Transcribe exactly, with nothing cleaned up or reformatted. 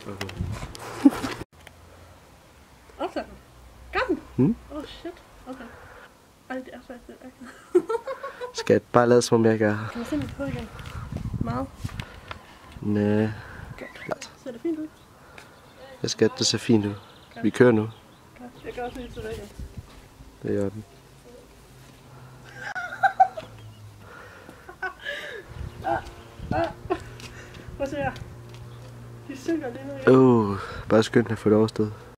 Optager den. Gør den? Hmm? Oh shit. Okay. Ej, det er faktisk det. Okay. Skat, bare lad som om jeg ikke er her. Kan man se mit på igen? Meget. Næh. Godt. Ser det fint ud? Jeg skat, det ser fint ud. Vi kører nu. Godt. Jeg går også lige til væggen. Det gør den. ah, ah. Prøv at se her. De synker lige nu igen. Åh, oh, bare skyndt at få det overstået.